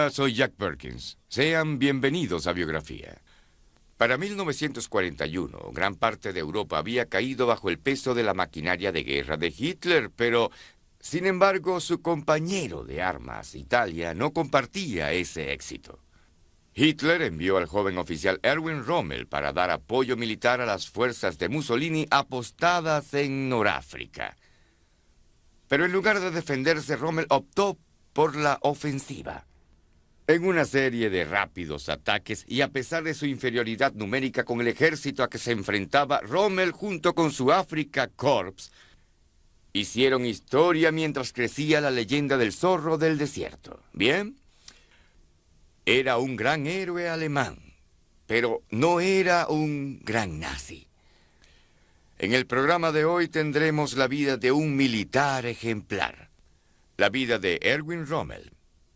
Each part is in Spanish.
Hola, soy Jack Perkins. Sean bienvenidos a Biografía. Para 1941, gran parte de Europa había caído bajo el peso de la maquinaria de guerra de Hitler, pero, sin embargo, su compañero de armas, Italia, no compartía ese éxito. Hitler envió al joven oficial Erwin Rommel para dar apoyo militar a las fuerzas de Mussolini apostadas en Noráfrica. Pero en lugar de defenderse, Rommel optó por la ofensiva. En una serie de rápidos ataques, y a pesar de su inferioridad numérica con el ejército a que se enfrentaba, Rommel junto con su Afrika Korps hicieron historia mientras crecía la leyenda del zorro del desierto. ¿Bien? Era un gran héroe alemán, pero no era un gran nazi. En el programa de hoy tendremos la vida de un militar ejemplar, la vida de Erwin Rommel.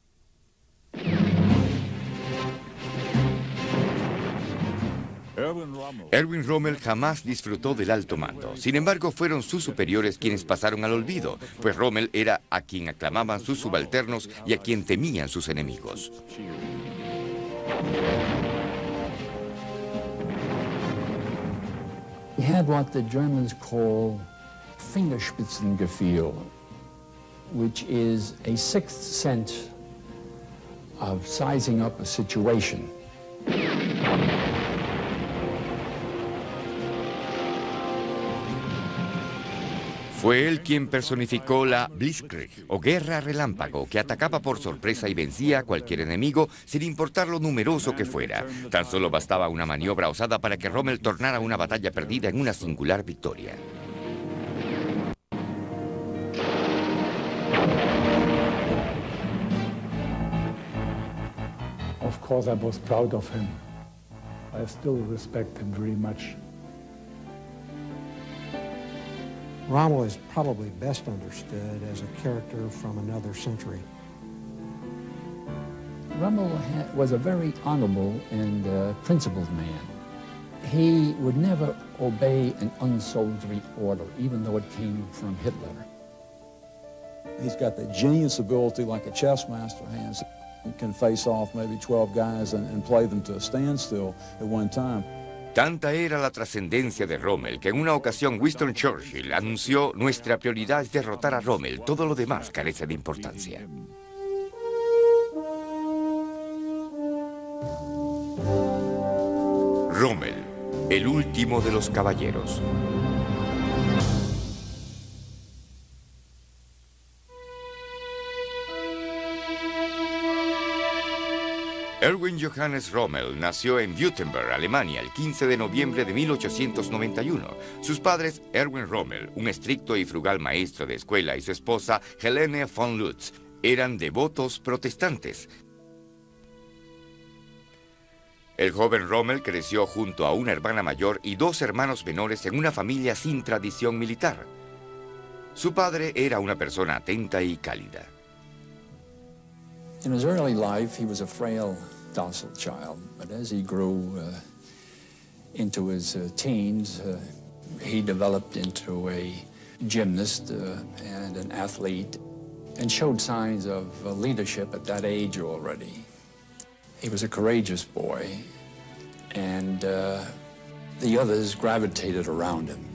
Erwin Rommel jamás disfrutó del alto mando. Sin embargo, fueron sus superiores quienes pasaron al olvido, pues Rommel era a quien aclamaban sus subalternos y a quien temían sus enemigos. He had what the Germans call Fingerspitzengefühl, which is a sixth sense of sizing up a situation. Fue él quien personificó la Blitzkrieg, o guerra relámpago, que atacaba por sorpresa y vencía a cualquier enemigo sin importar lo numeroso que fuera. Tan solo bastaba una maniobra osada para que Rommel tornara una batalla perdida en una singular victoria. Of course, I was proud of him. I still respect him very much. Rommel is probably best understood as a character from another century. Rommel was a very honorable and principled man. He would never obey an unsoldierly order, even though it came from Hitler. He's got the genius ability like a chess master has. He can face off maybe 12 guys and play them to a standstill at one time. Tanta era la trascendencia de Rommel que en una ocasión Winston Churchill anunció: nuestra prioridad es derrotar a Rommel, todo lo demás carece de importancia. Rommel, el último de los caballeros. Erwin Johannes Rommel nació en Württemberg, Alemania, el 15 de noviembre de 1891. Sus padres, Erwin Rommel, un estricto y frugal maestro de escuela, y su esposa, Helene von Lutz, eran devotos protestantes. El joven Rommel creció junto a una hermana mayor y dos hermanos menores en una familia sin tradición militar. Su padre era una persona atenta y cálida. In his early life, he was a frail, docile child, but as he grew into his teens, he developed into a gymnast and an athlete, and showed signs of leadership at that age already. He was a courageous boy, and the others gravitated around him.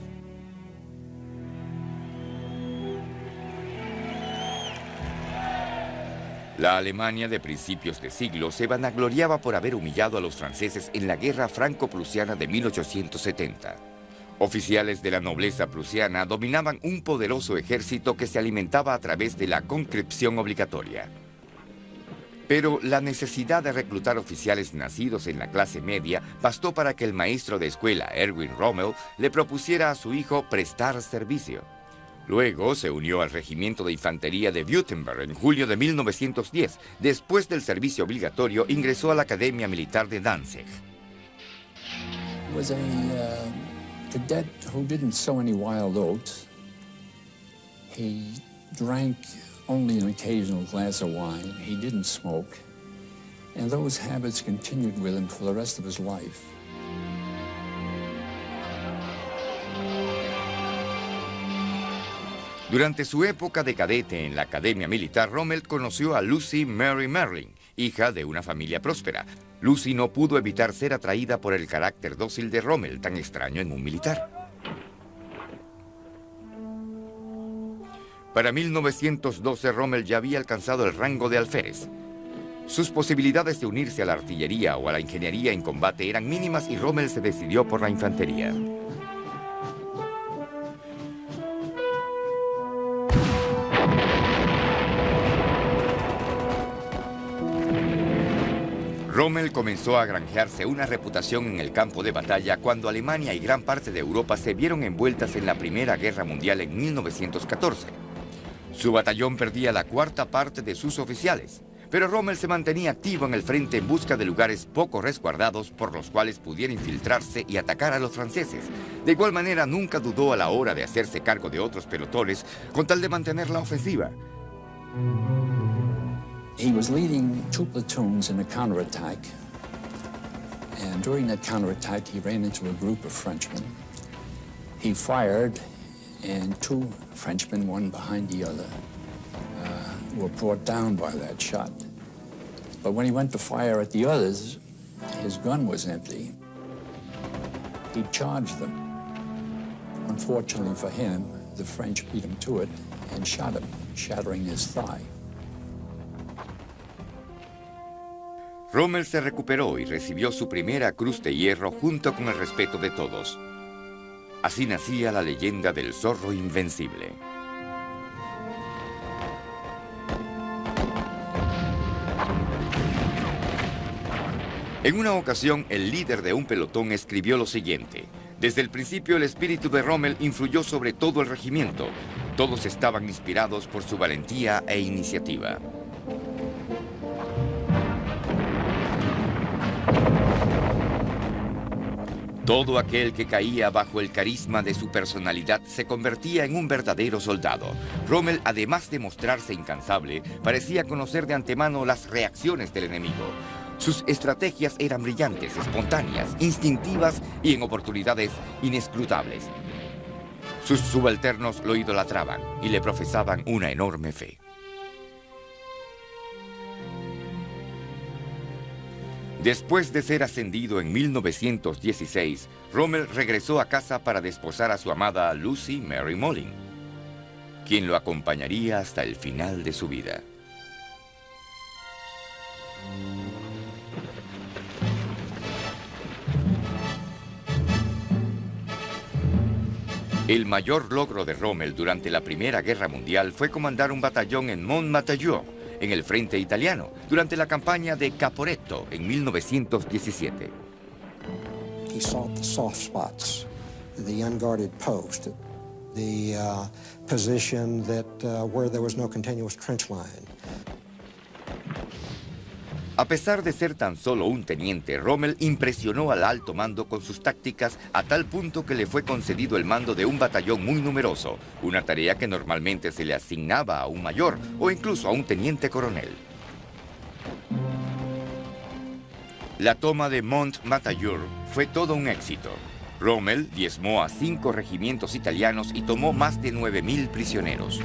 La Alemania de principios de siglo se vanagloriaba por haber humillado a los franceses en la guerra franco-prusiana de 1870. Oficiales de la nobleza prusiana dominaban un poderoso ejército que se alimentaba a través de la conscripción obligatoria. Pero la necesidad de reclutar oficiales nacidos en la clase media bastó para que el maestro de escuela, Erwin Rommel, le propusiera a su hijo prestar servicio. Luego se unió al regimiento de infantería de Württemberg en julio de 1910. Después del servicio obligatorio, ingresó a la Academia Militar de Danzig. He was a cadet who didn't sow any wild oats. He drank only an occasional glass of wine. He didn't smoke. And those habits continued with him for the rest of his life. Durante su época de cadete en la Academia Militar, Rommel conoció a Lucy Mary Merlin hija de una familia próspera. Lucy no pudo evitar ser atraída por el carácter dócil de Rommel, tan extraño en un militar. Para 1912, Rommel ya había alcanzado el rango de alférez. Sus posibilidades de unirse a la artillería o a la ingeniería en combate eran mínimas y Rommel se decidió por la infantería. Rommel comenzó a granjearse una reputación en el campo de batalla cuando Alemania y gran parte de Europa se vieron envueltas en la Primera Guerra Mundial en 1914. Su batallón perdía la cuarta parte de sus oficiales, pero Rommel se mantenía activo en el frente en busca de lugares poco resguardados por los cuales pudiera infiltrarse y atacar a los franceses. De igual manera, nunca dudó a la hora de hacerse cargo de otros pelotones con tal de mantener la ofensiva. He was leading 2 platoons in a counterattack, and during that counterattack he ran into a group of Frenchmen. He fired, and 2 Frenchmen, one behind the other, were brought down by that shot. But when he went to fire at the others, his gun was empty. He charged them. Unfortunately for him, the French beat him to it and shot him, shattering his thigh. Rommel se recuperó y recibió su primera Cruz de Hierro junto con el respeto de todos. Así nacía la leyenda del zorro invencible. En una ocasión, el líder de un pelotón escribió lo siguiente: desde el principio el espíritu de Rommel influyó sobre todo el regimiento. Todos estaban inspirados por su valentía e iniciativa. Todo aquel que caía bajo el carisma de su personalidad se convertía en un verdadero soldado. Rommel, además de mostrarse incansable, parecía conocer de antemano las reacciones del enemigo. Sus estrategias eran brillantes, espontáneas, instintivas y en oportunidades inescrutables. Sus subalternos lo idolatraban y le profesaban una enorme fe. Después de ser ascendido en 1916, Rommel regresó a casa para desposar a su amada Lucy Mary Molin, quien lo acompañaría hasta el final de su vida. El mayor logro de Rommel durante la Primera Guerra Mundial fue comandar un batallón en Montmajour, en el frente italiano, durante la campaña de Caporetto en 1917. He sought the soft spots, the unguarded post, the position that where there was no continuous trench line. A pesar de ser tan solo un teniente, Rommel impresionó al alto mando con sus tácticas a tal punto que le fue concedido el mando de un batallón muy numeroso, una tarea que normalmente se le asignaba a un mayor o incluso a un teniente coronel. La toma de Montmajour fue todo un éxito. Rommel diezmó a 5 regimientos italianos y tomó más de 9.000 prisioneros.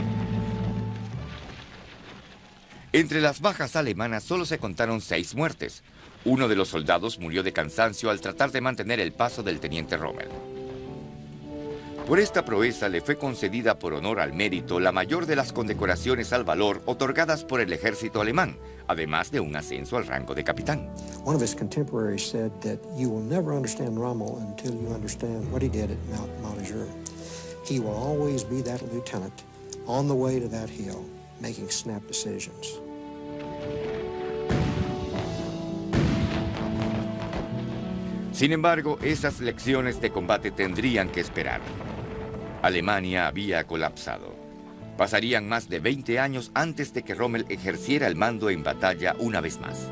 Entre las bajas alemanas solo se contaron 6 muertes. Uno de los soldados murió de cansancio al tratar de mantener el paso del teniente Rommel. Por esta proeza le fue concedida por honor al mérito la mayor de las condecoraciones al valor otorgadas por el ejército alemán, además de un ascenso al rango de capitán. One of his contemporaries said that you will never understand Rommel until you understand what he did at Montmajour. He will always be that lieutenant on the way to that hill, making snap decisions. Sin embargo, esas lecciones de combate tendrían que esperar. Alemania había colapsado. Pasarían más de 20 años antes de que Rommel ejerciera el mando en batalla una vez más.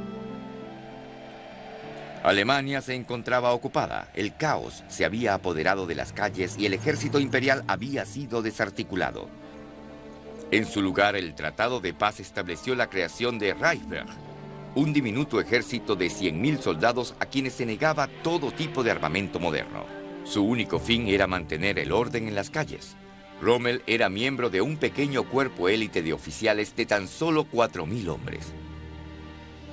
Alemania se encontraba ocupada, el caos se había apoderado de las calles y el ejército imperial había sido desarticulado. En su lugar, el Tratado de Paz estableció la creación de Reichswehr, un diminuto ejército de 100.000 soldados a quienes se negaba todo tipo de armamento moderno. Su único fin era mantener el orden en las calles. Rommel era miembro de un pequeño cuerpo élite de oficiales de tan solo 4.000 hombres.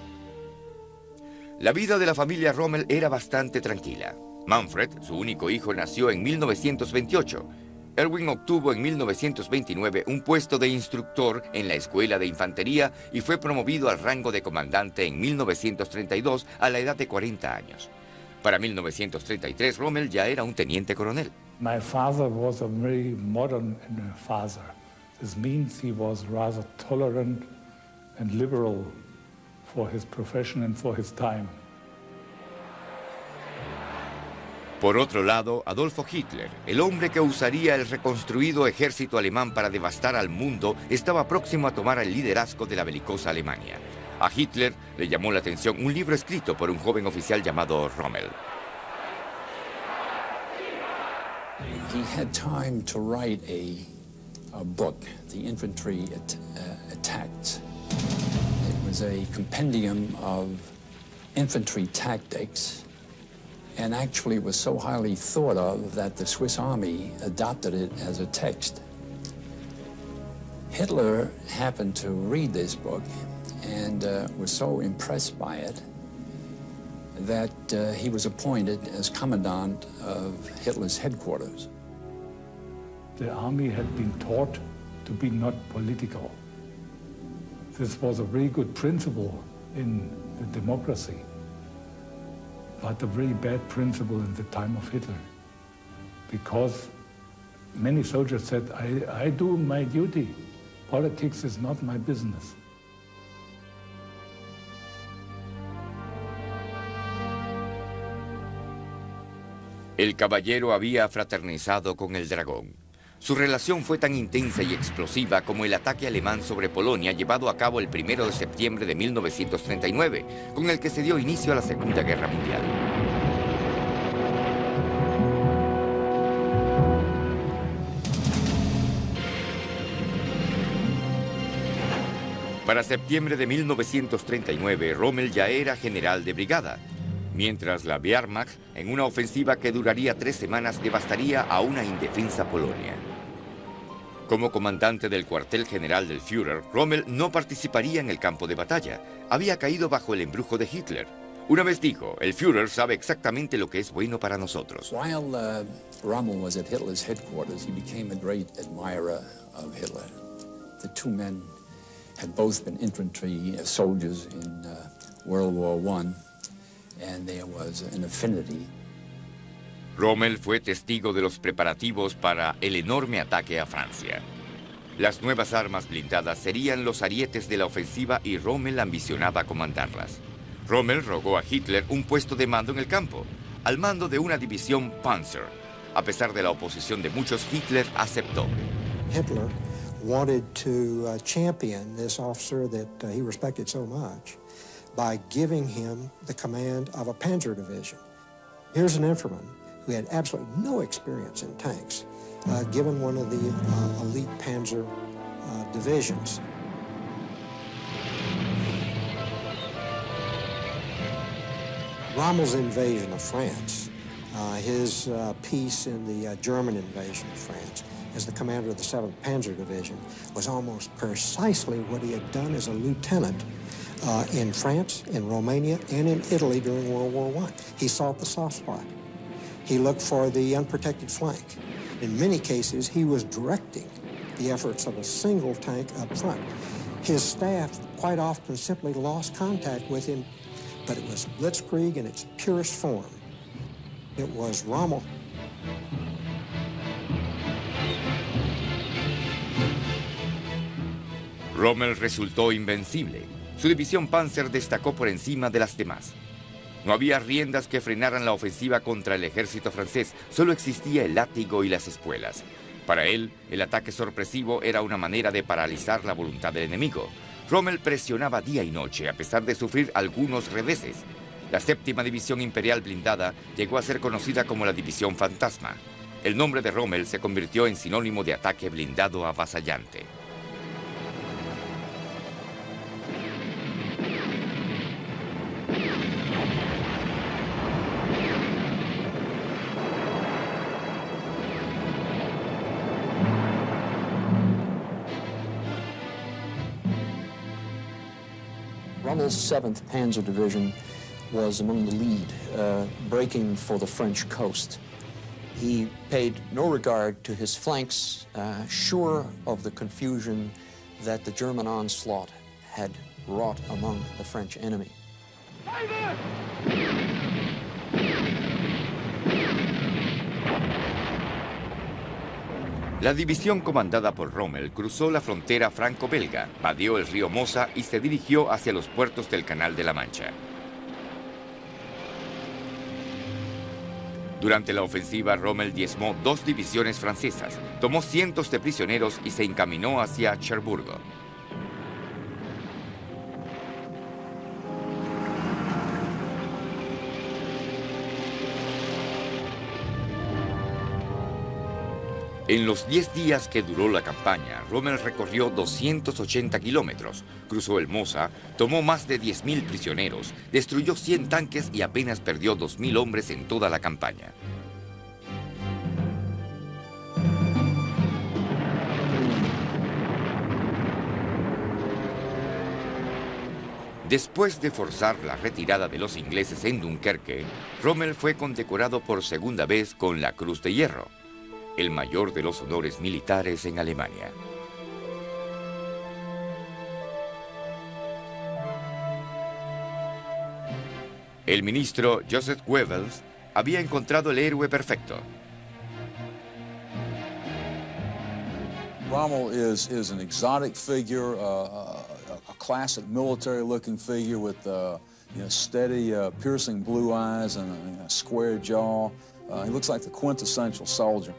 La vida de la familia Rommel era bastante tranquila. Manfred, su único hijo, nació en 1928. Erwin obtuvo en 1929 un puesto de instructor en la Escuela de Infantería y fue promovido al rango de comandante en 1932 a la edad de 40 años. Para 1933, Rommel ya era un teniente coronel. My father was a very modern father. This means he was rather tolerant and liberal for his profession and for his time. Por otro lado, Adolfo Hitler, el hombre que usaría el reconstruido ejército alemán para devastar al mundo, estaba próximo a tomar el liderazgo de la belicosa Alemania. A Hitler le llamó la atención un libro escrito por un joven oficial llamado Rommel. He had time to write a book, The Infantry Attacks. It was a compendium of infantry tactics, and actually was so highly thought of that the Swiss Army adopted it as a text. Hitler happened to read this book and was so impressed by it that he was appointed as commandant of Hitler's headquarters. The army had been taught to be not political. This was a very good principle in the democracy, but a very bad principle in the time of Hitler, because many soldiers said, I do my duty. Politics is not my business. El caballero había fraternizado con el dragón. Su relación fue tan intensa y explosiva como el ataque alemán sobre Polonia llevado a cabo el 1 de septiembre de 1939, con el que se dio inicio a la Segunda Guerra Mundial. Para septiembre de 1939, Rommel ya era general de brigada, mientras la Wehrmacht, en una ofensiva que duraría 3 semanas, devastaría a una indefensa Polonia. Como comandante del cuartel general del Führer, Rommel no participaría en el campo de batalla. Había caído bajo el embrujo de Hitler. Una vez dijo, el Führer sabe exactamente lo que es bueno para nosotros. While Rommel was at Hitler's headquarters, he became a great admirer of Hitler. The two men had both been infantry soldiers in World War I, and there was an affinity. Rommel fue testigo de los preparativos para el enorme ataque a Francia. Las nuevas armas blindadas serían los arietes de la ofensiva y Rommel ambicionaba comandarlas. Rommel rogó a Hitler un puesto de mando en el campo, al mando de una división Panzer. A pesar de la oposición de muchos, Hitler aceptó. Hitler wanted to champion this officer that he respected so much by giving him the command of a Panzer division. Here's an infantryman who had absolutely no experience in tanks, given one of the elite Panzer divisions. Rommel's invasion of France, his peace in the German invasion of France as the commander of the 7th Panzer Division, was almost precisely what he had done as a lieutenant in France, in Romania, and in Italy during World War I. He sought the soft spot. He looked for the unprotected flank. In many cases, he was directing the efforts of a single tank up front. His staff quite often simply lost contact with him, but it was blitzkrieg in its purest form. It was Rommel. Rommel resultó invencible. Su división Panzer destacó por encima de las demás. No había riendas que frenaran la ofensiva contra el ejército francés, solo existía el látigo y las espuelas. Para él, el ataque sorpresivo era una manera de paralizar la voluntad del enemigo. Rommel presionaba día y noche, a pesar de sufrir algunos reveses. La 7ª División Imperial Blindada llegó a ser conocida como la División Fantasma. El nombre de Rommel se convirtió en sinónimo de ataque blindado avasallante. Rommel's 7th Panzer Division was among the lead, breaking for the French coast. He paid no regard to his flanks, sure of the confusion that the German onslaught had wrought among the French enemy. La división comandada por Rommel cruzó la frontera franco-belga, vadeó el río Mosa y se dirigió hacia los puertos del Canal de la Mancha. Durante la ofensiva, Rommel diezmó 2 divisiones francesas, tomó cientos de prisioneros y se encaminó hacia Cherburgo. En los 10 días que duró la campaña, Rommel recorrió 280 kilómetros, cruzó el Mosa, tomó más de 10.000 prisioneros, destruyó 100 tanques y apenas perdió 2.000 hombres en toda la campaña. Después de forzar la retirada de los ingleses en Dunkerque, Rommel fue condecorado por segunda vez con la Cruz de Hierro, el mayor de los honores militares en Alemania. El ministro Joseph Goebbels había encontrado el héroe perfecto. Rommel is an exotic figure, a classic military-looking figure with steady, piercing blue eyes and a square jaw. He looks like the quintessential soldier.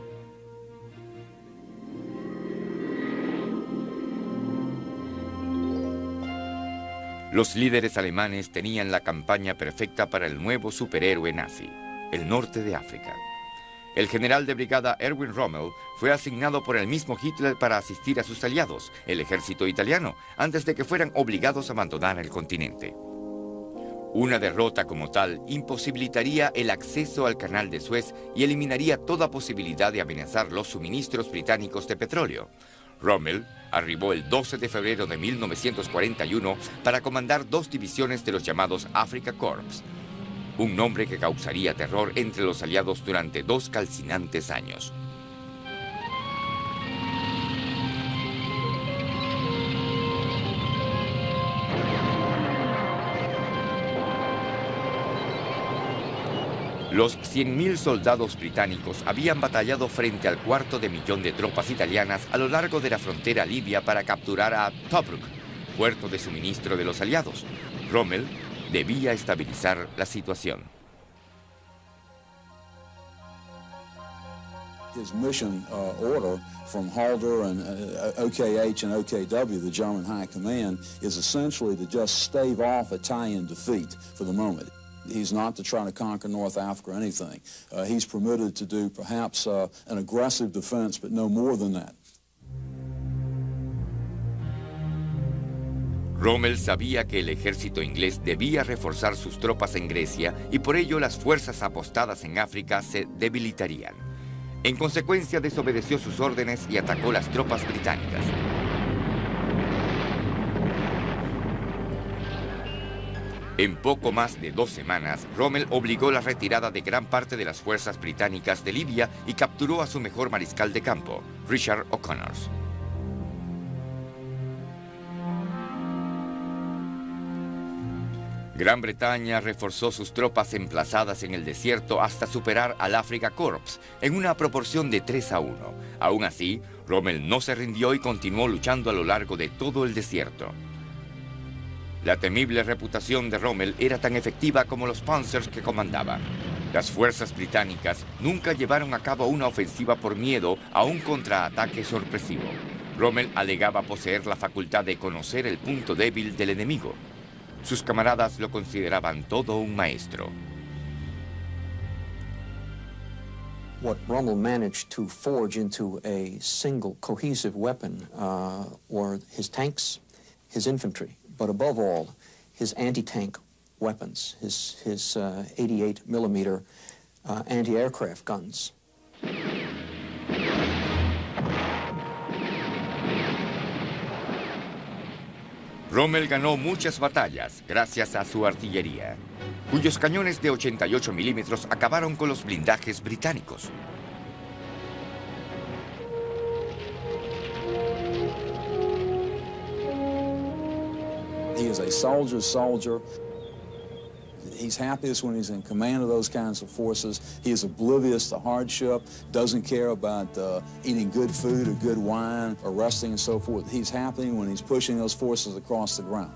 Los líderes alemanes tenían la campaña perfecta para el nuevo superhéroe nazi, el norte de África. El general de brigada Erwin Rommel fue asignado por el mismo Hitler para asistir a sus aliados, el ejército italiano, antes de que fueran obligados a abandonar el continente. Una derrota como tal imposibilitaría el acceso al canal de Suez y eliminaría toda posibilidad de amenazar los suministros británicos de petróleo. Rommel arribó el 12 de febrero de 1941 para comandar 2 divisiones de los llamados Africa Corps, un nombre que causaría terror entre los aliados durante 2 calcinantes años. Los 100.000 soldados británicos habían batallado frente al 250.000 de tropas italianas a lo largo de la frontera libia para capturar a Tobruk, puerto de suministro de los aliados. Rommel debía estabilizar la situación. His mission order from Halder and OKH and OKW, the German High Command, is essentially to just stave off Italian defeat for the moment. He's not to try to conquer North Africa or anything. He's permitted to do perhaps an aggressive defense, but no more than that. Rommel sabía que el ejército inglés debía reforzar sus tropas en Grecia y por ello las fuerzas apostadas en África se debilitarían. En consecuencia, desobedeció sus órdenes y atacó las tropas británicas. En poco más de 2 semanas, Rommel obligó la retirada de gran parte de las fuerzas británicas de Libia y capturó a su mejor mariscal de campo, Richard O'Connor. Gran Bretaña reforzó sus tropas emplazadas en el desierto hasta superar al Africa Corps en una proporción de 3-1. Aún así, Rommel no se rindió y continuó luchando a lo largo de todo el desierto. La temible reputación de Rommel era tan efectiva como los Panzers que comandaba. Las fuerzas británicas nunca llevaron a cabo una ofensiva por miedo a un contraataque sorpresivo. Rommel alegaba poseer la facultad de conocer el punto débil del enemigo. Sus camaradas lo consideraban todo un maestro. What Rommel managed to forge into a single cohesive weapon were his tanks, his infantry, but above all, his anti-tank weapons, his 88mm anti-aircraft guns. Rommel ganó muchas batallas gracias a su artillería, cuyos cañones de 88 milímetros acabaron con los blindajes británicos. He is a soldier's soldier. He's happiest when he's in command of those kinds of forces. He is oblivious to hardship, doesn't care about eating good food or good wine or resting and so forth. He's happy when he's pushing those forces across the ground.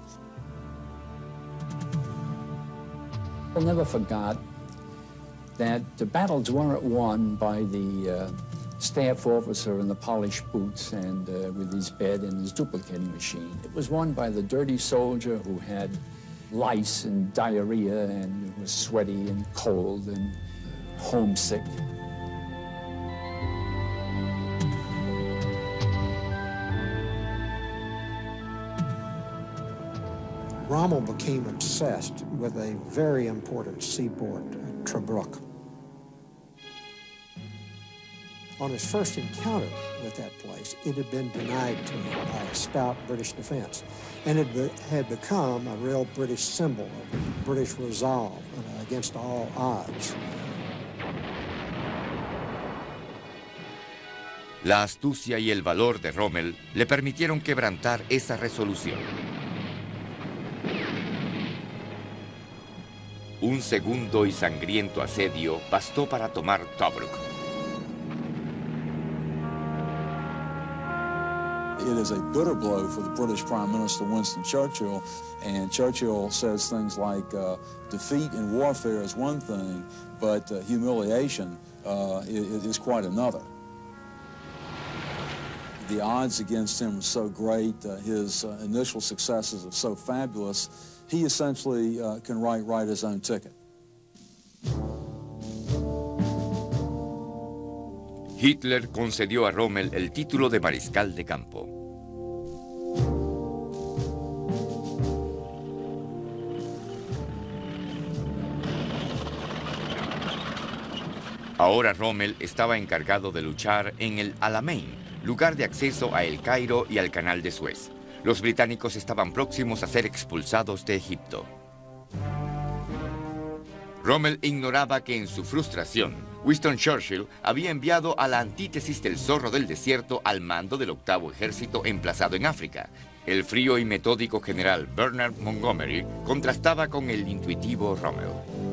I never forgot that the battles weren't won by the staff officer in the polished boots and with his bed and his duplicating machine. It was won by the dirty soldier who had lice and diarrhea and was sweaty and cold and homesick. Rommel became obsessed with a very important seaport, Tobruk. On his first encounter with that place, it had been denied to him by a stout British defense, and it had become a real British symbol of British resolve against all odds. La astucia y el valor de Rommel le permitieron quebrantar esa resolución. Un segundo y sangriento asedio bastó para tomar Tobruk. It is a bitter blow for the British Prime Minister Winston Churchill, and Churchill says things like, defeat in warfare is one thing, but humiliation is quite another. The odds against him were so great, his initial successes are so fabulous, he essentially can write his own ticket. Hitler concedió a Rommel el título de mariscal de campo. Ahora Rommel estaba encargado de luchar en el Alamein, lugar de acceso a El Cairo y al Canal de Suez. Los británicos estaban próximos a ser expulsados de Egipto. Rommel ignoraba que en su frustración, Winston Churchill había enviado a la antítesis del zorro del desierto al mando del 8º ejército emplazado en África. El frío y metódico general Bernard Montgomery contrastaba con el intuitivo Rommel.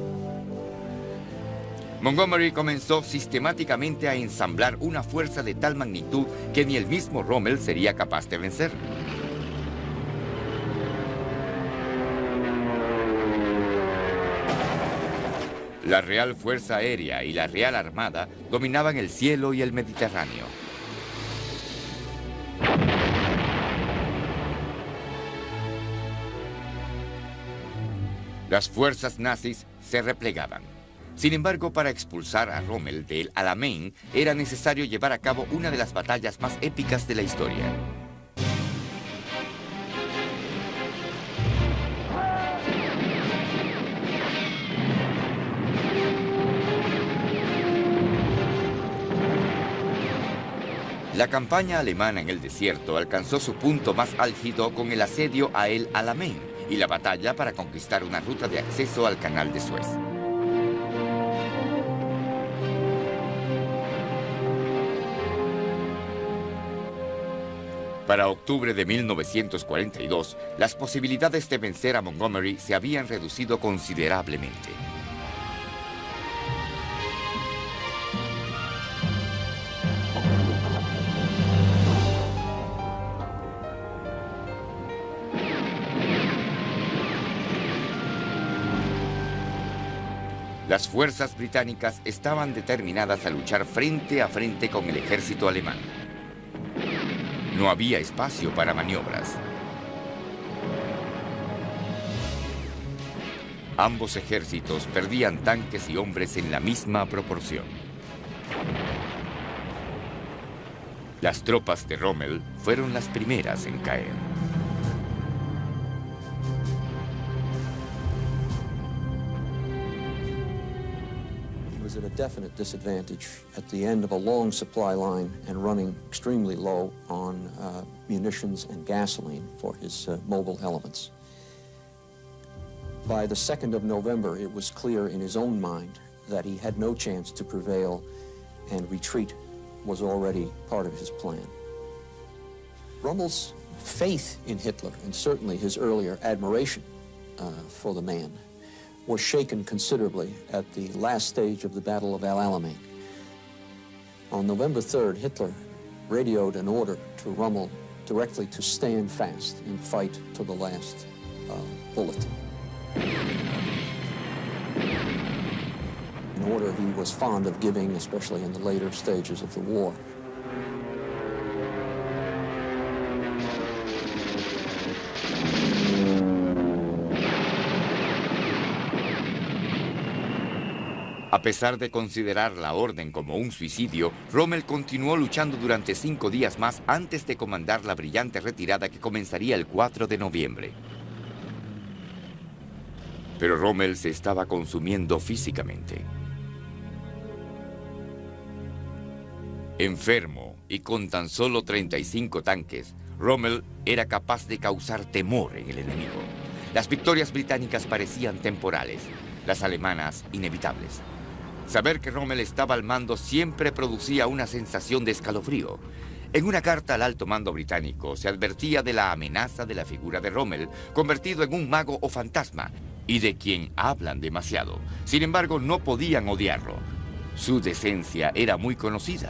Montgomery comenzó sistemáticamente a ensamblar una fuerza de tal magnitud que ni el mismo Rommel sería capaz de vencer. La Real Fuerza Aérea y la Real Armada dominaban el cielo y el Mediterráneo. Las fuerzas nazis se replegaban. Sin embargo, para expulsar a Rommel del Alamein era necesario llevar a cabo una de las batallas más épicas de la historia. La campaña alemana en el desierto alcanzó su punto más álgido con el asedio a El Alamein y la batalla para conquistar una ruta de acceso al Canal de Suez. Para octubre de 1942, las posibilidades de vencer a Montgomery se habían reducido considerablemente. Las fuerzas británicas estaban determinadas a luchar frente a frente con el ejército alemán. No había espacio para maniobras. Ambos ejércitos perdían tanques y hombres en la misma proporción. Las tropas de Rommel fueron las primeras en caer. He was was at a definite disadvantage at the end of a long supply line and running extremely low on munitions and gasoline for his mobile elements. By the 2nd of November, it was clear in his own mind that he had no chance to prevail, and retreat was already part of his plan. Rommel's faith in Hitler, and certainly his earlier admiration for the man, was shaken considerably at the last stage of the Battle of El Alamein. On November 3rd, Hitler radioed an order to Rommel directly to stand fast and fight to the last bullet. An order he was fond of giving, especially in the later stages of the war. A pesar de considerar la orden como un suicidio, Rommel continuó luchando durante 5 días más antes de comandar la brillante retirada que comenzaría el 4 de noviembre. Pero Rommel se estaba consumiendo físicamente. Enfermo y con tan solo 35 tanques, Rommel era capaz de causar temor en el enemigo. Las victorias británicas parecían temporales, las alemanas inevitables. Saber que Rommel estaba al mando siempre producía una sensación de escalofrío. En una carta al alto mando británico se advertía de la amenaza de la figura de Rommel, convertido en un mago o fantasma, y de quien hablan demasiado. Sin embargo, no podían odiarlo. Su decencia era muy conocida.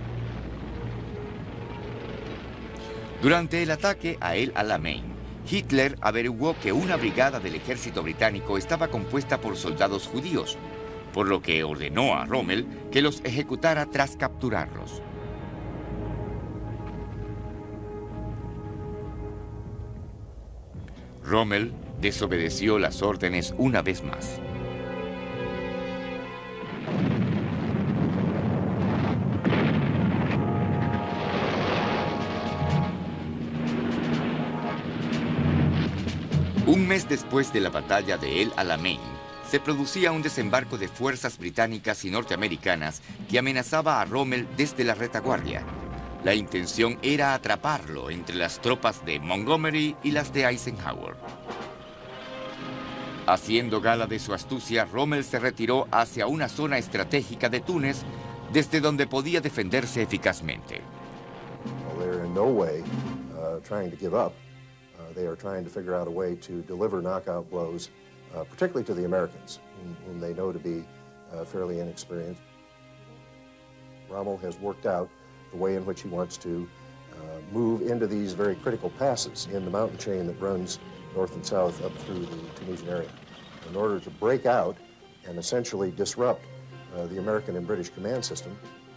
Durante el ataque a El Alamein, Hitler averiguó que una brigada del ejército británico estaba compuesta por soldados judíos, por lo que ordenó a Rommel que los ejecutara tras capturarlos. Rommel desobedeció las órdenes una vez más. Un mes después de la batalla de El Alamein, se producía un desembarco de fuerzas británicas y norteamericanas que amenazaba a Rommel desde la retaguardia. La intención era atraparlo entre las tropas de Montgomery y las de Eisenhower. Haciendo gala de su astucia, Rommel se retiró hacia una zona estratégica de Túnez, desde donde podía defenderse eficazmente. They're in no way trying to give up. They are trying to figure out a way to deliver knockout blows, particularly to the Americans, whom they know to be fairly inexperienced. Rommel has worked out the way in which he wants to move into these very critical passes in the mountain chain that runs north and south up through the Tunisian area, in order to break out and essentially disrupt the American and British command system.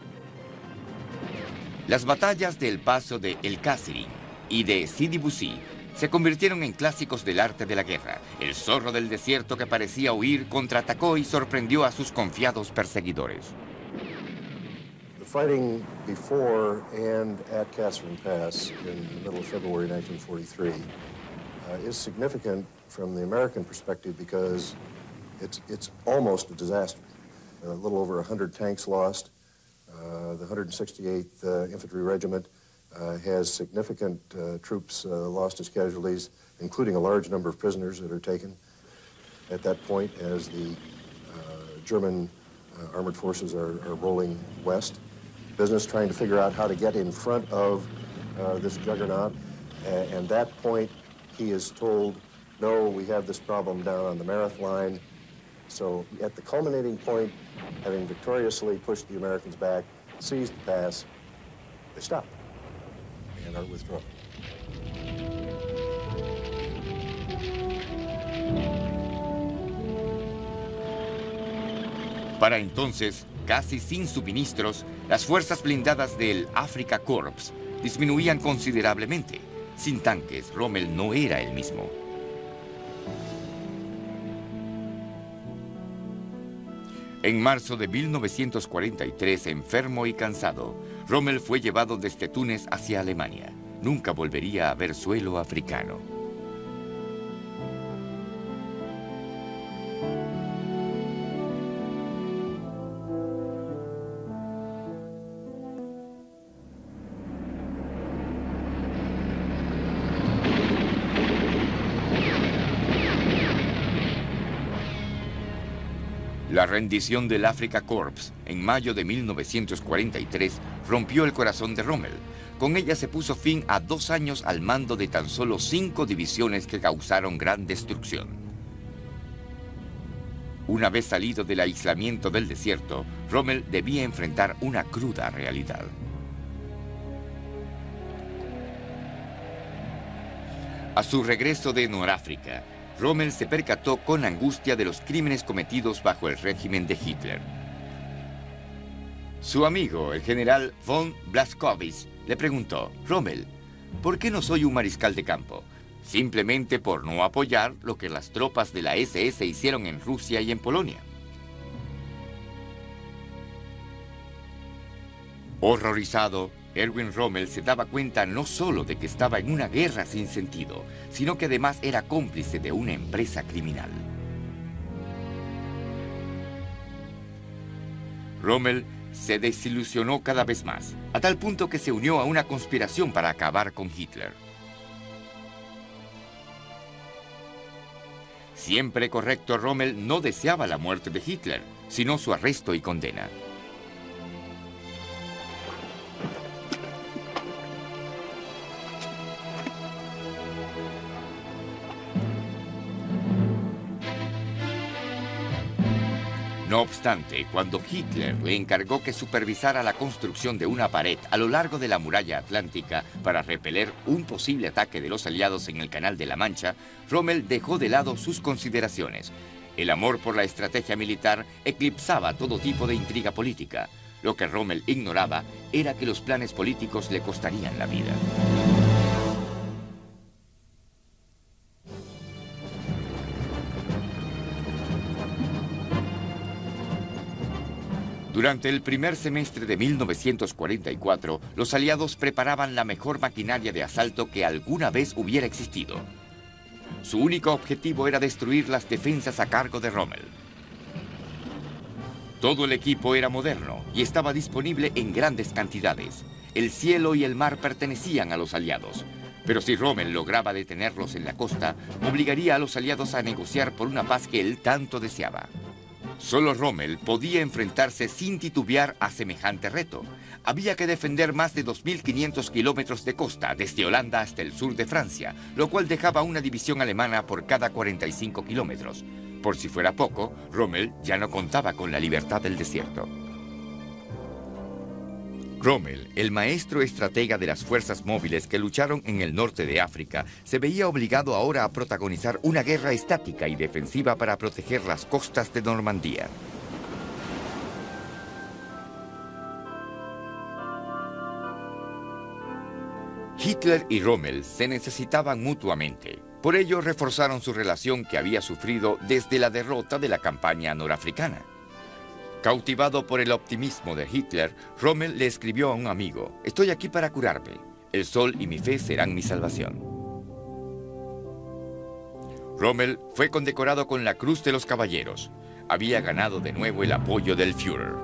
Las batallas del paso de El Kasserine y de Sidi Bouzid se convirtieron en clásicos del arte de la guerra. El zorro del desierto que parecía huir contraatacó y sorprendió a sus confiados perseguidores. The fighting before and at Kasserine Pass in the middle of February 1943 is significant from the American perspective because it's almost a disaster. A little over 100 tanks lost. The 168th Infantry Regiment has significant troops lost as casualties, including a large number of prisoners that are taken. At that point, as the German armored forces are rolling west, business trying to figure out how to get in front of this juggernaut. And that point, he is told, no, we have this problem down on the Mareth line. So at the culminating point, having victoriously pushed the Americans back, seized the pass, they stop and are withdrawn. Para entonces, casi sin suministros, las fuerzas blindadas del Afrika Korps disminuían considerablemente. Sin tanques, Rommel no era el mismo. En marzo de 1943, enfermo y cansado, Rommel fue llevado desde Túnez hacia Alemania. Nunca volvería a ver suelo africano. La rendición del Afrika Korps en mayo de 1943 rompió el corazón de Rommel. Con ella se puso fin a 2 años al mando de tan solo 5 divisiones que causaron gran destrucción. Una vez salido del aislamiento del desierto, Rommel debía enfrentar una cruda realidad. A su regreso de Noráfrica, Rommel se percató con angustia de los crímenes cometidos bajo el régimen de Hitler. Su amigo, el general von Blaskowitz, le preguntó: Rommel, ¿por qué no soy un mariscal de campo? Simplemente por no apoyar lo que las tropas de la SS hicieron en Rusia y en Polonia. Horrorizado, Erwin Rommel se daba cuenta no solo de que estaba en una guerra sin sentido, sino que además era cómplice de una empresa criminal. Rommel se desilusionó cada vez más, a tal punto que se unió a una conspiración para acabar con Hitler. Siempre correcto, Rommel no deseaba la muerte de Hitler, sino su arresto y condena. No obstante, cuando Hitler le encargó que supervisara la construcción de una pared a lo largo de la muralla atlántica para repeler un posible ataque de los aliados en el Canal de la Mancha, Rommel dejó de lado sus consideraciones. El amor por la estrategia militar eclipsaba todo tipo de intriga política. Lo que Rommel ignoraba era que los planes políticos le costarían la vida. Durante el primer semestre de 1944, los aliados preparaban la mejor maquinaria de asalto que alguna vez hubiera existido. Su único objetivo era destruir las defensas a cargo de Rommel. Todo el equipo era moderno y estaba disponible en grandes cantidades. El cielo y el mar pertenecían a los aliados. Pero si Rommel lograba detenerlos en la costa, obligaría a los aliados a negociar por una paz que él tanto deseaba. Solo Rommel podía enfrentarse sin titubear a semejante reto. Había que defender más de 2.500 kilómetros de costa, desde Holanda hasta el sur de Francia, lo cual dejaba una división alemana por cada 45 kilómetros. Por si fuera poco, Rommel ya no contaba con la libertad del desierto. Rommel, el maestro estratega de las fuerzas móviles que lucharon en el norte de África, se veía obligado ahora a protagonizar una guerra estática y defensiva para proteger las costas de Normandía. Hitler y Rommel se necesitaban mutuamente. Por ello reforzaron su relación que había sufrido desde la derrota de la campaña norafricana. Cautivado por el optimismo de Hitler, Rommel le escribió a un amigo: «Estoy aquí para curarme. El sol y mi fe serán mi salvación». Rommel fue condecorado con la Cruz de los Caballeros. Había ganado de nuevo el apoyo del Führer.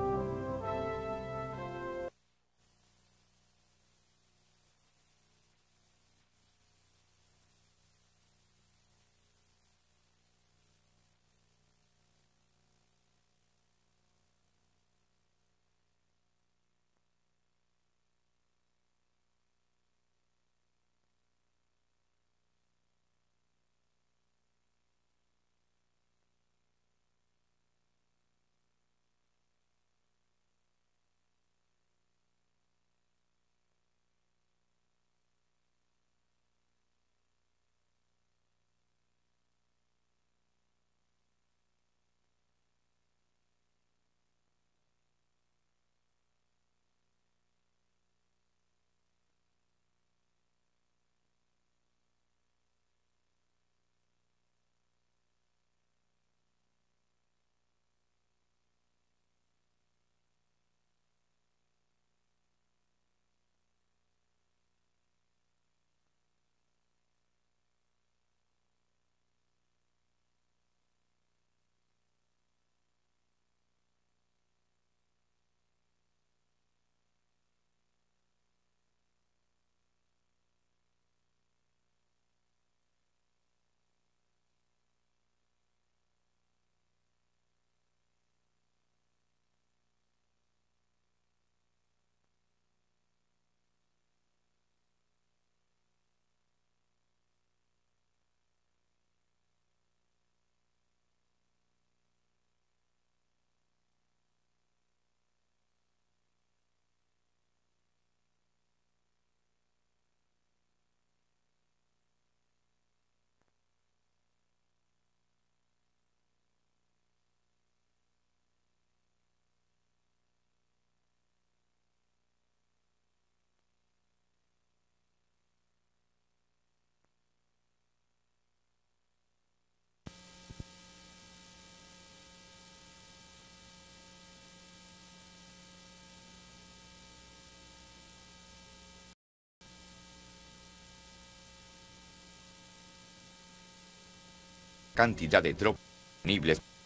cantidad de tropas disponibles para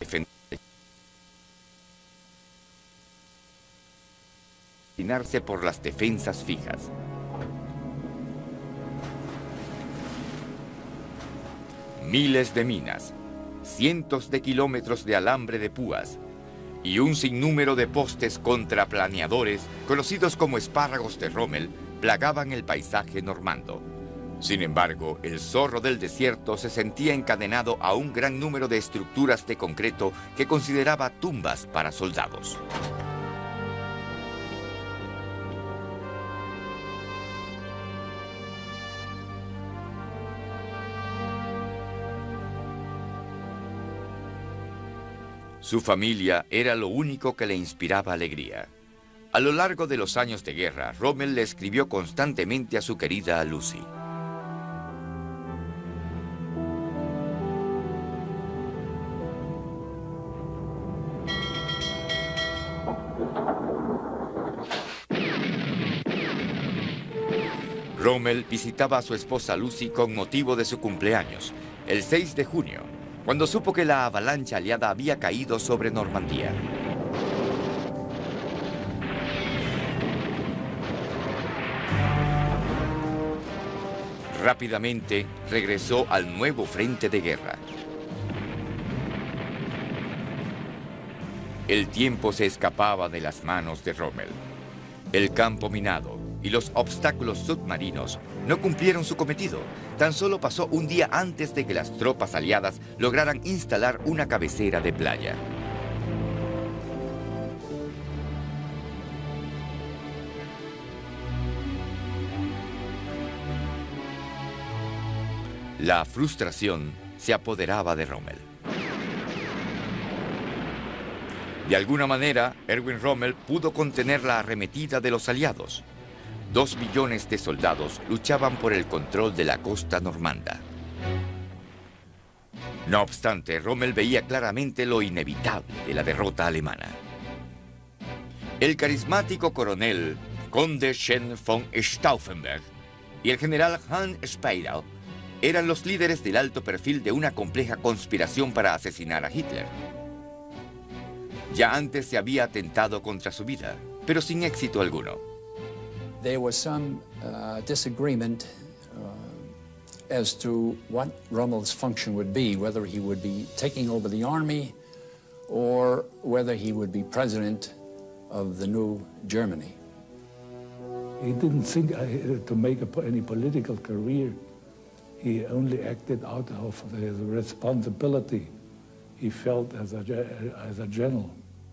defenderse por las defensas fijas. Miles de minas, cientos de kilómetros de alambre de púas y un sinnúmero de postes contraplaneadores, conocidos como espárragos de Rommel, plagaban el paisaje normando. Sin embargo, el zorro del desierto se sentía encadenado a un gran número de estructuras de concreto que consideraba tumbas para soldados. Su familia era lo único que le inspiraba alegría. A lo largo de los años de guerra, Rommel le escribió constantemente a su querida Lucy. Rommel visitaba a su esposa Lucy con motivo de su cumpleaños, el 6 de junio, cuando supo que la avalancha aliada había caído sobre Normandía. Rápidamente regresó al nuevo frente de guerra. El tiempo se escapaba de las manos de Rommel. El campo minado y los obstáculos submarinos no cumplieron su cometido. Tan solo pasó un día antes de que las tropas aliadas lograran instalar una cabecera de playa. La frustración se apoderaba de Rommel. De alguna manera, Erwin Rommel pudo contener la arremetida de los aliados. 2 millones de soldados luchaban por el control de la costa normanda. No obstante, Rommel veía claramente lo inevitable de la derrota alemana. El carismático coronel Conde Schen von Stauffenberg y el general Hans Speidel eran los líderes del alto perfil de una compleja conspiración para asesinar a Hitler. Ya antes se había atentado contra su vida, pero sin éxito alguno. There was some disagreement as to what Rommel's function would be, whether he would be taking over the army or whether he would be president of the new Germany. He didn't think to make any political career. He only acted out of the responsibility he felt as a general.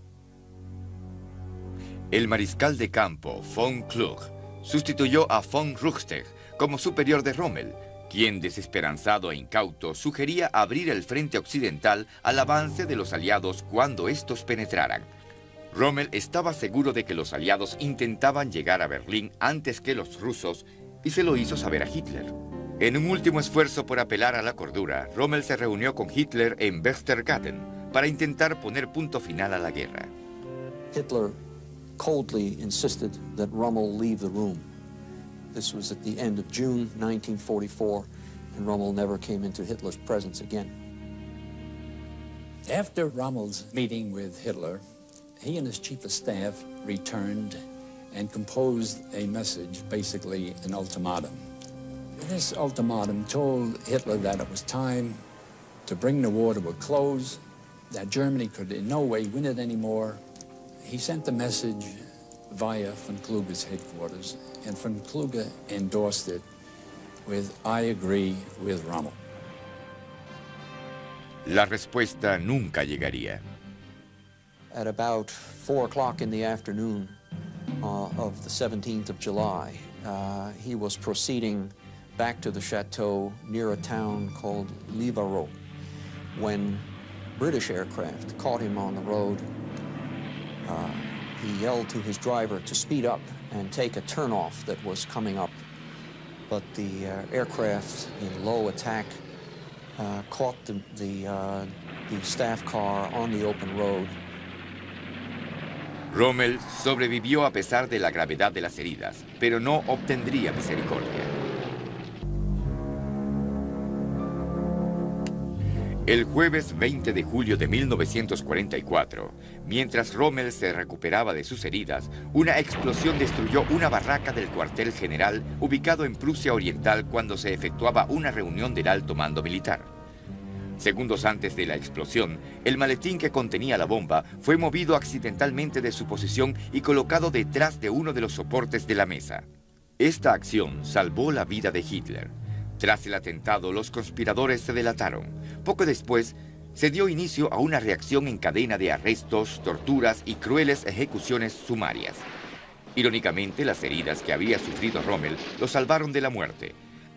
El mariscal de campo, von Klug, sustituyó a von Rundstedt como superior de Rommel, quien, desesperanzado e incauto, sugería abrir el frente occidental al avance de los aliados cuando estos penetraran. Rommel estaba seguro de que los aliados intentaban llegar a Berlín antes que los rusos y se lo hizo saber a Hitler. En un último esfuerzo por apelar a la cordura, Rommel se reunió con Hitler en Berchtesgaden para intentar poner punto final a la guerra. Hitler coldly insisted that Rommel leave the room. This was at the end of June 1944, and Rommel never came into Hitler's presence again. After Rommel's meeting with Hitler, he and his chief of staff returned and composed a message, basically an ultimatum. This ultimatum told Hitler that it was time to bring the war to a close, that Germany could in no way win it anymore. He sent the message via von Kluge's headquarters, and von Kluge endorsed it with, "I agree with Rommel." La respuesta nunca llegaría. At about 4 o'clock in the afternoon of the 17th of July, he was proceeding back to the chateau near a town called Livarot when British aircraft caught him on the road. He yelled to his driver to speed up and take a turnoff that was coming up. But the aircraft in low attack caught the staff car on the open road. Rommel sobrevivió a pesar de la gravedad de las heridas, pero no obtendría misericordia. El jueves 20 de julio de 1944, mientras Rommel se recuperaba de sus heridas, una explosión destruyó una barraca del cuartel general ubicado en Prusia Oriental cuando se efectuaba una reunión del alto mando militar. Segundos antes de la explosión, el maletín que contenía la bomba fue movido accidentalmente de su posición y colocado detrás de uno de los soportes de la mesa. Esta acción salvó la vida de Hitler. Tras el atentado, los conspiradores se delataron. Poco después, se dio inicio a una reacción en cadena de arrestos, torturas y crueles ejecuciones sumarias. Irónicamente, las heridas que había sufrido Rommel lo salvaron de la muerte.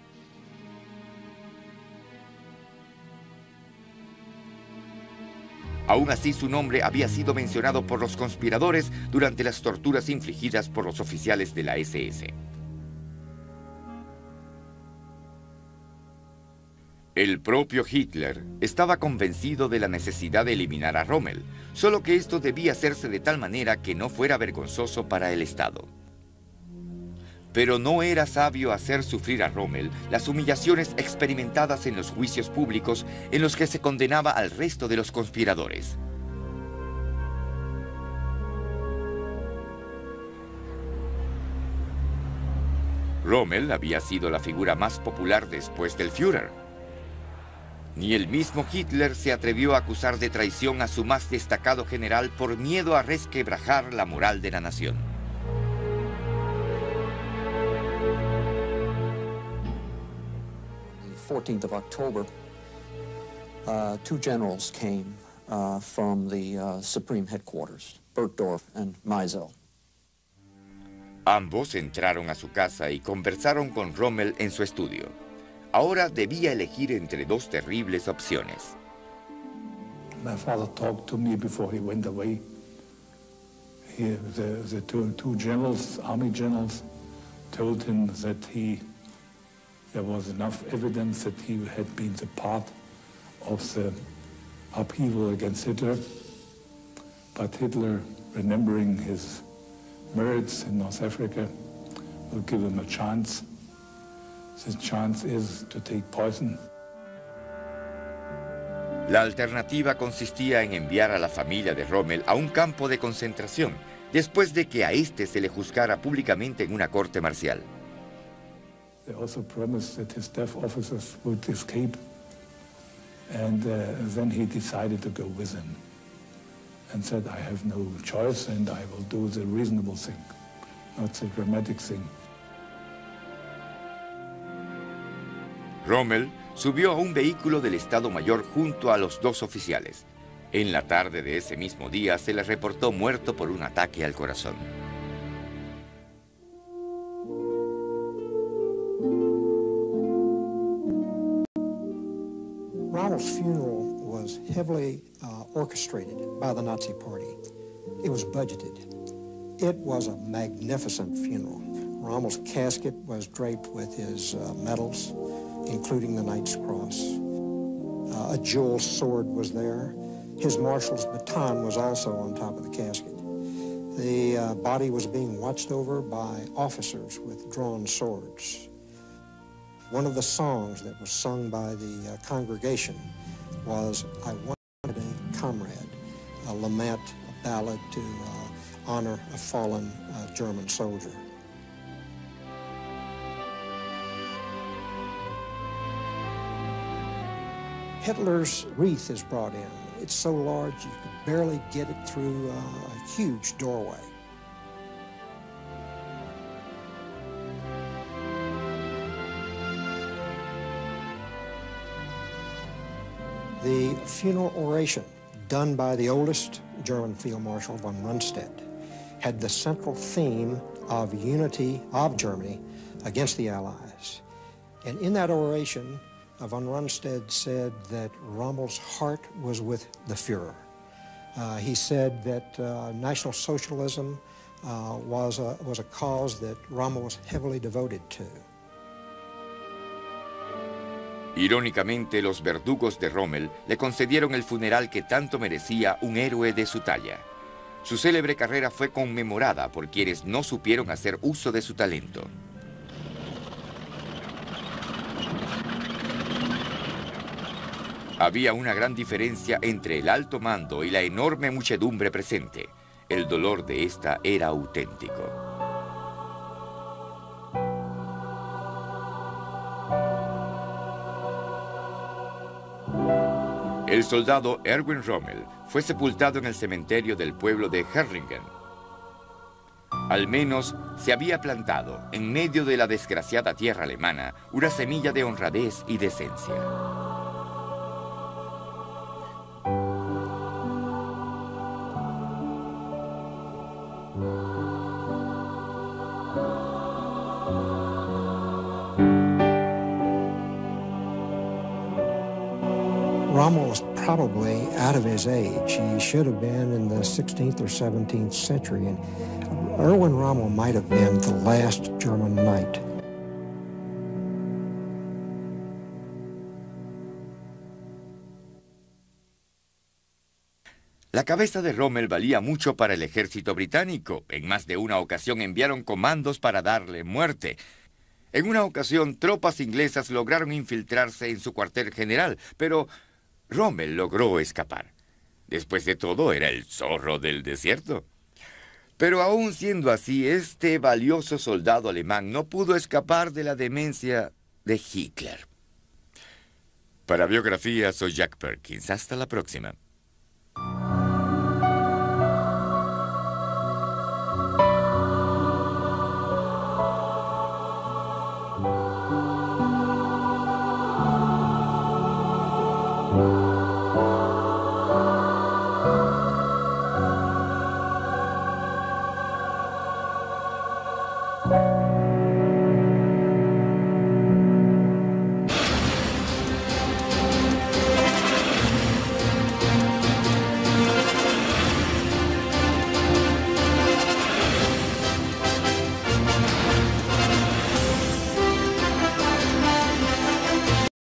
Aún así, su nombre había sido mencionado por los conspiradores durante las torturas infligidas por los oficiales de la SS. El propio Hitler estaba convencido de la necesidad de eliminar a Rommel, solo que esto debía hacerse de tal manera que no fuera vergonzoso para el Estado. Pero no era sabio hacer sufrir a Rommel las humillaciones experimentadas en los juicios públicos en los que se condenaba al resto de los conspiradores. Rommel había sido la figura más popular después del Führer. Ni el mismo Hitler se atrevió a acusar de traición a su más destacado general por miedo a resquebrajar la moral de la nación. The 14th of October, two generals came from the Supreme Headquarters, Bergdorf and Meisel. Ambos entraron a su casa y conversaron con Rommel en su estudio. Ahora debía elegir entre dos terribles opciones. My father talked to me before he went away. The two generals, army generals, told him that there was enough evidence that he had been the part of the upheaval against Hitler. But Hitler, remembering his merits in North Africa, will give him a chance. The chance is to take poison. La alternativa consistía en enviar a la familia de Rommel a un campo de concentración, después de que a este se le juzgara públicamente en una corte marcial. They also promised that his staff officers would escape, and then he decided to go with them, and said, I have no choice and I will do the reasonable thing, not the dramatic thing. Rommel subió a un vehículo del Estado Mayor junto a los dos oficiales. En la tarde de ese mismo día se le reportó muerto por un ataque al corazón. Rommel's funeral was heavily orchestrated by the Nazi Party. It was budgeted. It was a magnificent funeral. Rommel's casket was draped with his medals, including the Knight's Cross. A jeweled sword was there. His marshal's baton was also on top of the casket. The body was being watched over by officers with drawn swords. One of the songs that was sung by the congregation was I Wanted a Comrade, a lament, a ballad to honor a fallen German soldier. Hitler's wreath is brought in. It's so large you could barely get it through a huge doorway. The funeral oration, done by the oldest German Field Marshal von Rundstedt, had the central theme of unity of Germany against the Allies. And in that oration, von Rundstedt said that Rommel's heart was with the Führer. He said that National Socialism was a cause that Rommel was heavily devoted to. Irónicamente, los verdugos de Rommel le concedieron el funeral que tanto merecía un héroe de su talla. Su célebre carrera fue conmemorada por quienes no supieron hacer uso de su talento. Había una gran diferencia entre el alto mando y la enorme muchedumbre presente. El dolor de esta era auténtico. El soldado Erwin Rommel fue sepultado en el cementerio del pueblo de Herringen. Al menos se había plantado, en medio de la desgraciada tierra alemana, una semilla de honradez y decencia. Rommel was probably out of his age. He should have been in the 16th or 17th century, and Erwin Rommel might have been the last German knight. La cabeza de Rommel valía mucho para el ejército británico. En más de una ocasión enviaron comandos para darle muerte. En una ocasión, tropas inglesas lograron infiltrarse en su cuartel general, pero Rommel logró escapar. Después de todo, era el zorro del desierto. Pero aún siendo así, este valioso soldado alemán no pudo escapar de la demencia de Hitler. Para Biografía, soy Jack Perkins. Hasta la próxima.